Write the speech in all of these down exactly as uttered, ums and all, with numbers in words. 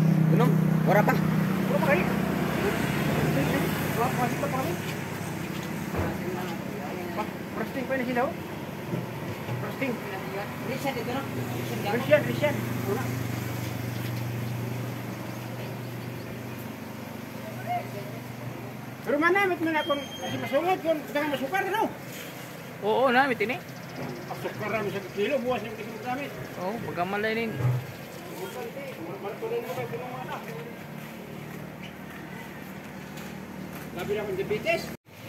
Inom? Wala pa. Wala pa kayo. Wala pa kasi pa kami. Frosting pa yun sila oh. Frosting. Reset ito no? Reset, reset. Wala. Pero mana, mat mana kung masungod, kung jangan masukar no? Oo na, may tini. Masukar namin sa kilo, buwas yung kilo gamit. Oo, pagkamalay nin. Labi naman diabetes.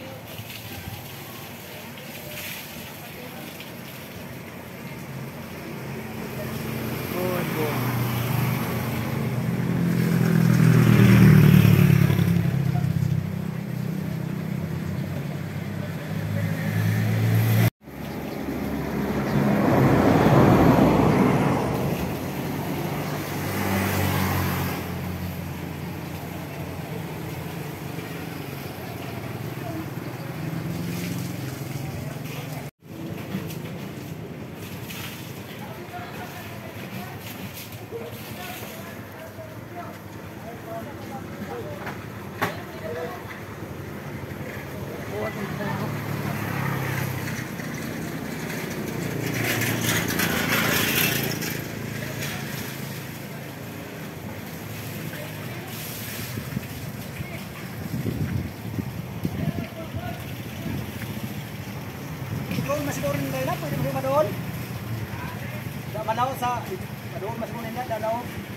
Good, good. Doon masiguro nila, pwede mo madoon. Sa Manao sa, madoon masiguro nila, Danao.